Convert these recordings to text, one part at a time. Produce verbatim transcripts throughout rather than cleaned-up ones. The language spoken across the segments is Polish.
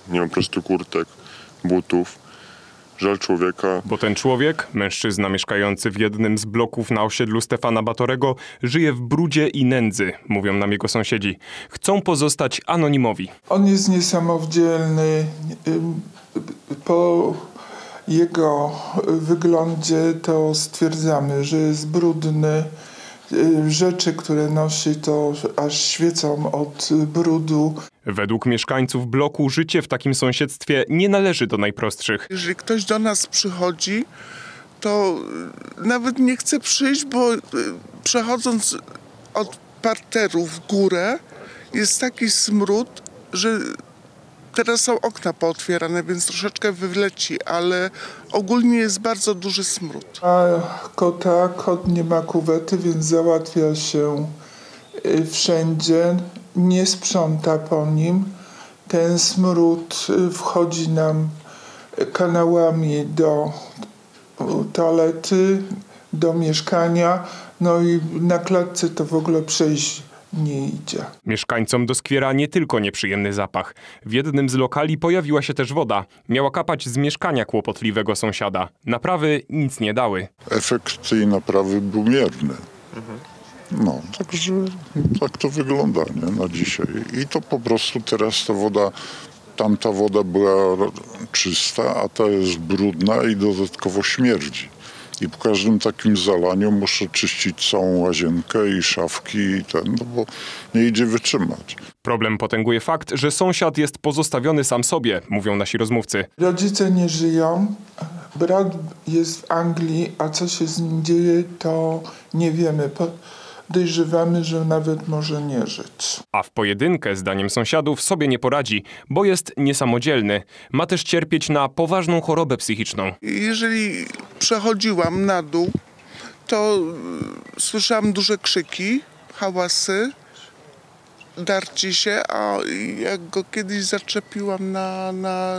Nie ma po prostu kurtek, butów. Żal człowieka. Bo ten człowiek, mężczyzna mieszkający w jednym z bloków na osiedlu Stefana Batorego, żyje w brudzie i nędzy, mówią nam jego sąsiedzi. Chcą pozostać anonimowi. On jest niesamodzielny. Po jego wyglądzie to stwierdzamy, że jest brudny. Rzeczy, które nosi, to aż świecą od brudu. Według mieszkańców bloku życie w takim sąsiedztwie nie należy do najprostszych. Jeżeli ktoś do nas przychodzi, to nawet nie chce przyjść, bo przechodząc od parteru w górę jest taki smród, że teraz są okna pootwierane, więc troszeczkę wyleci, ale ogólnie jest bardzo duży smród. A kota, kot nie ma kuwety, więc załatwia się wszędzie, nie sprząta po nim. Ten smród wchodzi nam kanałami do toalety, do mieszkania, no i na klatce to w ogóle przejść nie idzie. Mieszkańcom doskwiera nie tylko nieprzyjemny zapach. W jednym z lokali pojawiła się też woda. Miała kapać z mieszkania kłopotliwego sąsiada. Naprawy nic nie dały. Efekt tej naprawy był mierny. Mhm. No, także tak to wygląda, nie, na dzisiaj. I to po prostu teraz ta woda, tamta woda była czysta, a ta jest brudna i dodatkowo śmierdzi. I po każdym takim zalaniu muszę czyścić całą łazienkę i szafki i ten, no bo nie idzie wytrzymać. Problem potęguje fakt, że sąsiad jest pozostawiony sam sobie, mówią nasi rozmówcy. Rodzice nie żyją, brat jest w Anglii, a co się z nim dzieje, to nie wiemy. Podejrzewamy, że nawet może nie żyć. A w pojedynkę, zdaniem sąsiadów, sobie nie poradzi, bo jest niesamodzielny. Ma też cierpieć na poważną chorobę psychiczną. Jeżeli przechodziłam na dół, to słyszałam duże krzyki, hałasy, darcie się, a jak go kiedyś zaczepiłam na, na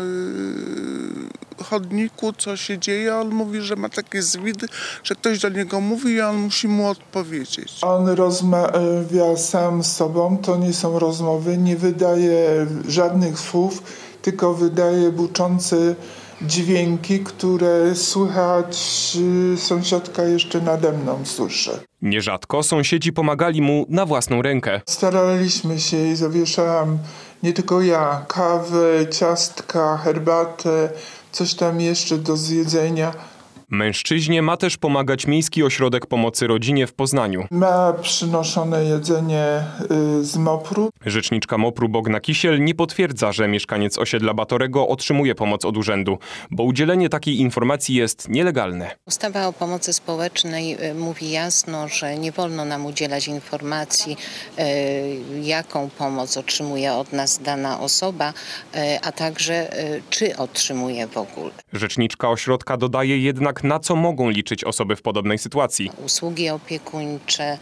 chodniku, co się dzieje, on mówi, że ma takie zwidy, że ktoś do niego mówi i on musi mu odpowiedzieć. On rozmawia sam z sobą, to nie są rozmowy, nie wydaje żadnych słów, tylko wydaje buczące dźwięki, które słychać sąsiadka jeszcze nade mną słyszy. Nierzadko sąsiedzi pomagali mu na własną rękę. Staraliśmy się i zawieszałam nie tylko ja, kawę, ciastka, herbatę, coś tam jeszcze do zjedzenia. Mężczyźnie ma też pomagać Miejski Ośrodek Pomocy Rodzinie w Poznaniu. Ma przynoszone jedzenie y, z mopru. Rzeczniczka mopru Bogna Kisiel nie potwierdza, że mieszkaniec osiedla Batorego otrzymuje pomoc od urzędu, bo udzielenie takiej informacji jest nielegalne. Ustawa o pomocy społecznej mówi jasno, że nie wolno nam udzielać informacji, y, jaką pomoc otrzymuje od nas dana osoba, y, a także y, czy otrzymuje w ogóle. Rzeczniczka ośrodka dodaje jednak, na co mogą liczyć osoby w podobnej sytuacji. Usługi opiekuńcze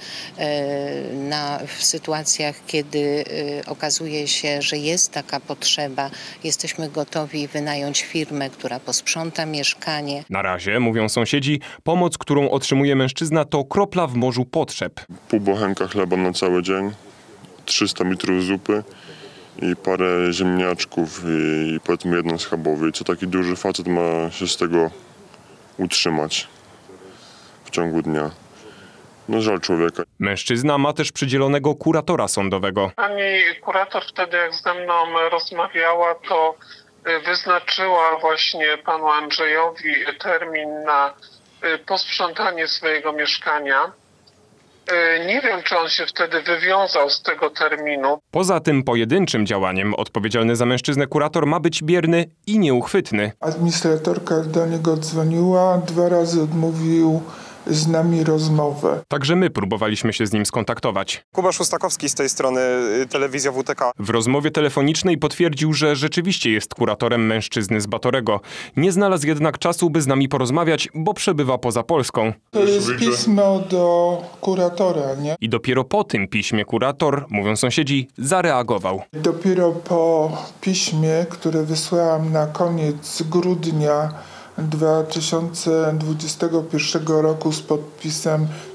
na, w sytuacjach, kiedy okazuje się, że jest taka potrzeba, jesteśmy gotowi wynająć firmę, która posprząta mieszkanie. Na razie, mówią sąsiedzi, pomoc, którą otrzymuje mężczyzna, to kropla w morzu potrzeb. Pół bochenka chleba na cały dzień, trzysta litrów zupy i parę ziemniaczków i, i powiedzmy jeden schabowy. Co taki duży facet ma się z tego utrzymać w ciągu dnia. No żal człowieka. Mężczyzna ma też przydzielonego kuratora sądowego. Pani kurator wtedy, jak ze mną rozmawiała, to wyznaczyła właśnie panu Andrzejowi termin na posprzątanie swojego mieszkania. Nie wiem, czy on się wtedy wywiązał z tego terminu. Poza tym pojedynczym działaniem odpowiedzialny za mężczyznę kurator ma być bierny i nieuchwytny. Administratorka do niego dzwoniła, dwa razy odmówił z nami rozmowę. Także my próbowaliśmy się z nim skontaktować. Kuba Szustakowski z tej strony, Telewizja W T K. W rozmowie telefonicznej potwierdził, że rzeczywiście jest kuratorem mężczyzny z Batorego. Nie znalazł jednak czasu, by z nami porozmawiać, bo przebywa poza Polską. To jest pismo do kuratora, nie? I dopiero po tym piśmie kurator, mówią sąsiedzi, zareagował. Dopiero po piśmie, które wysłałam na koniec grudnia dwa tysiące dwudziestego pierwszego roku z podpisem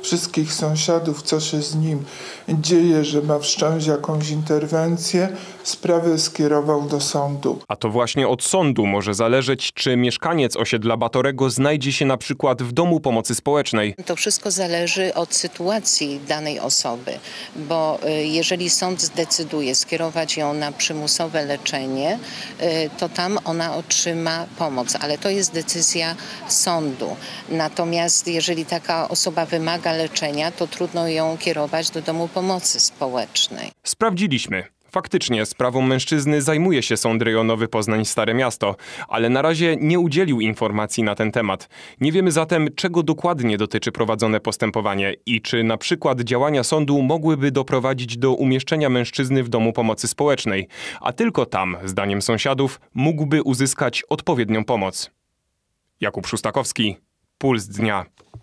wszystkich sąsiadów, co się z nim dzieje, że ma wszcząć jakąś interwencję, sprawę skierował do sądu. A to właśnie od sądu może zależeć, czy mieszkaniec osiedla Batorego znajdzie się na przykład w domu pomocy społecznej. To wszystko zależy od sytuacji danej osoby, bo jeżeli sąd zdecyduje skierować ją na przymusowe leczenie, to tam ona otrzyma pomoc, ale to jest decyzja sądu. Natomiast jeżeli taka osoba wymaga leczenia, to trudno ją kierować do domu pomocy społecznej. Sprawdziliśmy. Faktycznie sprawą mężczyzny zajmuje się Sąd Rejonowy Poznań Stare Miasto, ale na razie nie udzielił informacji na ten temat. Nie wiemy zatem, czego dokładnie dotyczy prowadzone postępowanie i czy na przykład działania sądu mogłyby doprowadzić do umieszczenia mężczyzny w domu pomocy społecznej, a tylko tam, zdaniem sąsiadów, mógłby uzyskać odpowiednią pomoc. Jakub Szustakowski, Puls Dnia.